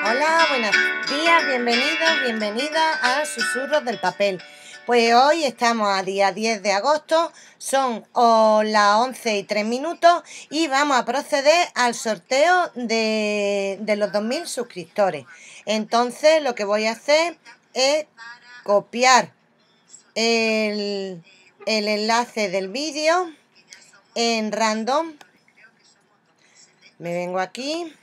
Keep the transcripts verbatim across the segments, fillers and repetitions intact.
Hola, buenos días, bienvenidos, bienvenidas a Susurros del Papel. Pues hoy estamos a día diez de agosto, son oh, las once y tres minutos y vamos a proceder al sorteo de, de los dos mil suscriptores. Entonces lo que voy a hacer es copiar el, el enlace del vídeo en random. Me vengo aquí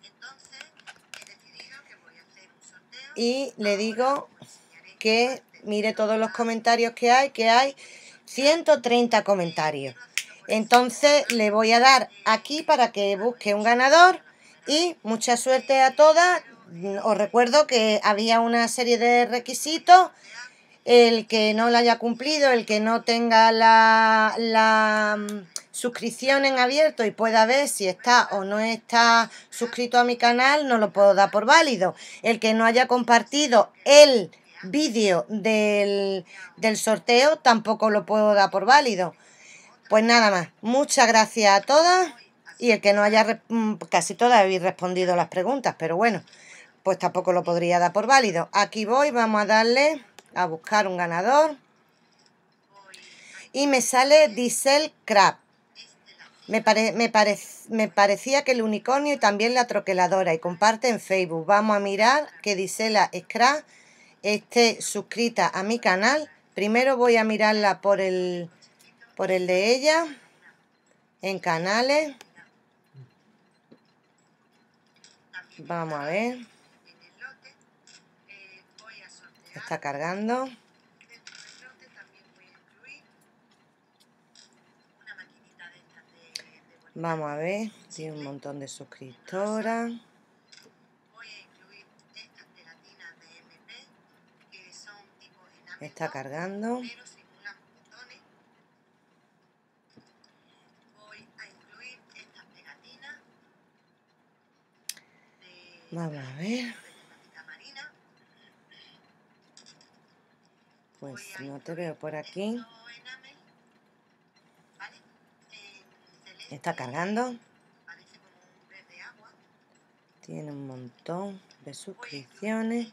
y le digo que mire todos los comentarios que hay, que hay ciento treinta comentarios. Entonces le voy a dar aquí para que busque un ganador y mucha suerte a todas. Os recuerdo que había una serie de requisitos. El que no la haya cumplido, el que no tenga la, la um, suscripción en abierto y pueda ver si está o no está suscrito a mi canal, no lo puedo dar por válido. El que no haya compartido el vídeo del, del sorteo, tampoco lo puedo dar por válido. Pues nada más, muchas gracias a todas. Y el que no haya, casi todas habéis respondido las preguntas, pero bueno, pues tampoco lo podría dar por válido. Aquí voy, vamos a darle a buscar un ganador y me sale Diesel Crab. Me, pare, me, pare, me parecía que el unicornio y también la troqueladora y comparte en Facebook. Vamos a mirar que Diesela Scrap esté suscrita a mi canal. Primero voy a mirarla por el, por el de ella en canales. Vamos a ver. Está cargando. Vamos a ver, tiene un montón de suscriptoras. Está cargando. Vamos a ver. Pues no te veo por aquí. Está cargando. Tiene un montón de suscripciones.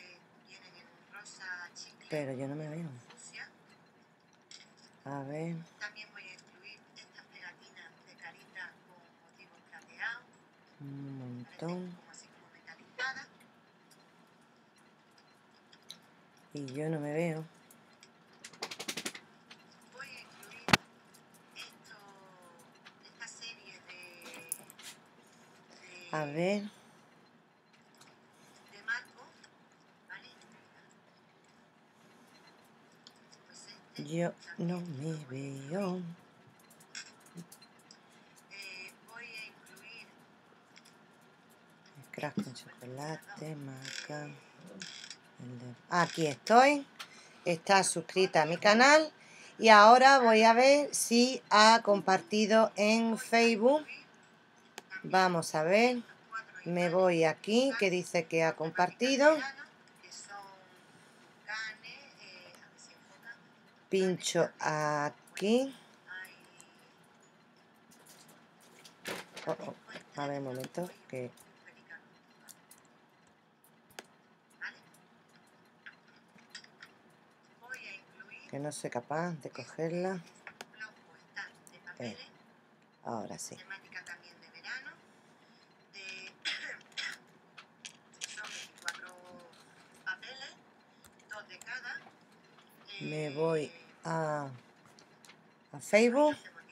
Pero yo no me veo. A ver. Un montón. Y yo no me veo. A ver. Yo no me veo. Crack con chocolate, maca. De... Aquí estoy. Está suscrita a mi canal. Y ahora voy a ver si ha compartido en Facebook. Vamos a ver. Me voy aquí que dice que ha compartido. Pincho aquí. Oh, oh. A ver, un momento. Que... que no soy capaz de cogerla. Eh, ahora sí. Me voy a, a Facebook.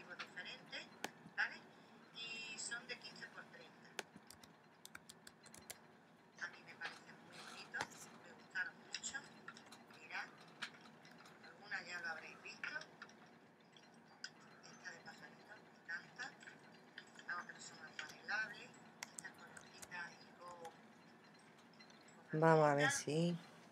Vamos a ver si...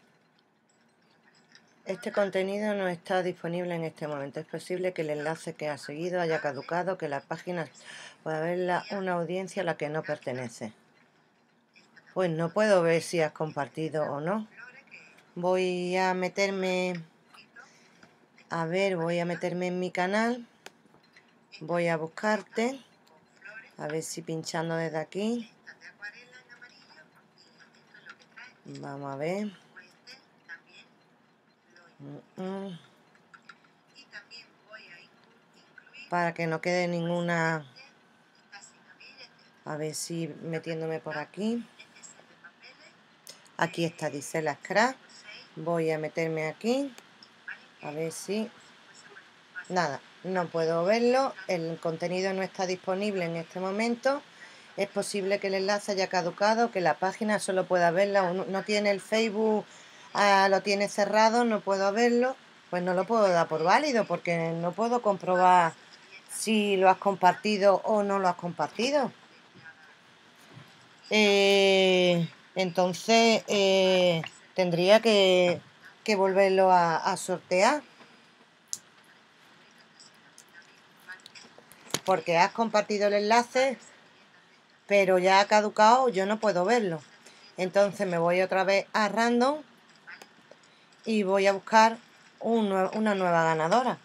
Este contenido no está disponible en este momento. Es posible que el enlace que ha seguido haya caducado, que la página pueda verla una audiencia a la que no pertenece. Pues no puedo ver si has compartido o no. Voy a meterme... A ver, voy a meterme en mi canal. Voy a buscarte. A ver si pinchando desde aquí. Vamos a ver. Mm, mm. Para que no quede ninguna. A ver si metiéndome por aquí. Aquí está, dice la scrap. Voy a meterme aquí. A ver si... Nada, no puedo verlo. El contenido no está disponible en este momento. Es posible que el enlace haya caducado, que la página solo pueda verla. O no, no tiene el Facebook, ah, lo tiene cerrado, no puedo verlo. Pues no lo puedo dar por válido porque no puedo comprobar si lo has compartido o no lo has compartido. Eh, entonces eh, tendría que, que volverlo a, a sortear. Porque has compartido el enlace, pero ya ha caducado, yo no puedo verlo. Entonces me voy otra vez a Random y voy a buscar un, una nueva ganadora.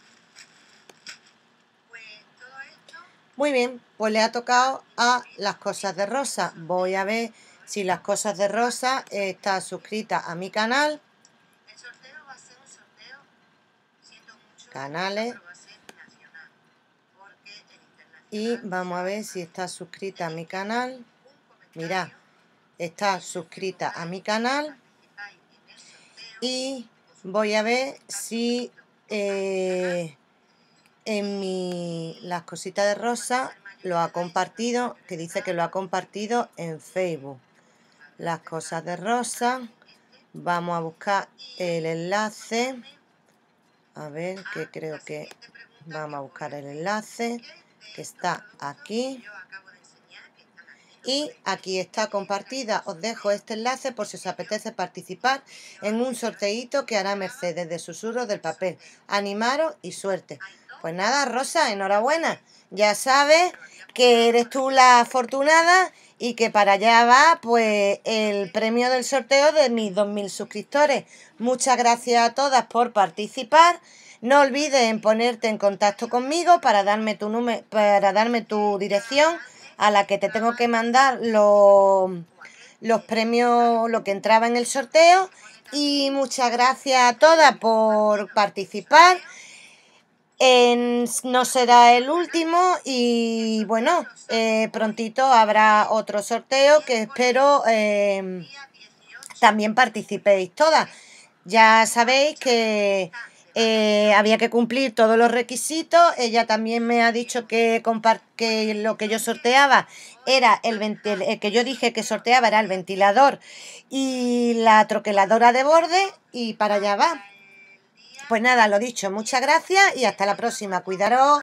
Muy bien, pues le ha tocado a Las Cosas de Rosa. Voy a ver si Las Cosas de Rosa está suscrita a mi canal. Canales. Y vamos a ver si está suscrita a mi canal. Mirad, está suscrita a mi canal. Y voy a ver si eh, en mi Las Cositas de Rosa lo ha compartido, que dice que lo ha compartido en Facebook. Las Cosas de Rosa. Vamos a buscar el enlace. A ver, que creo que vamos a buscar el enlace que está aquí. Y aquí está compartida. Os dejo este enlace por si os apetece participar en un sorteíto que hará Mercedes de Susurros del Papel. Animaros y suerte. Pues nada, Rosa, enhorabuena. Ya sabes que eres tú la afortunada y que para allá va pues el premio del sorteo de mis dos mil suscriptores. Muchas gracias a todas por participar. No olvides en ponerte en contacto conmigo para darme tu número, para darme tu dirección a la que te tengo que mandar los, los premios, lo que entraba en el sorteo. Y muchas gracias a todas por participar. En, no será el último y bueno, eh, prontito habrá otro sorteo que espero eh, también participéis todas. Ya sabéis que eh, había que cumplir todos los requisitos. Ella también me ha dicho que, que lo que yo sorteaba era el, el que yo dije que sorteaba era el ventilador y la troqueladora de borde y para allá va. Pues nada, lo dicho, muchas gracias y hasta la próxima. Cuidaros.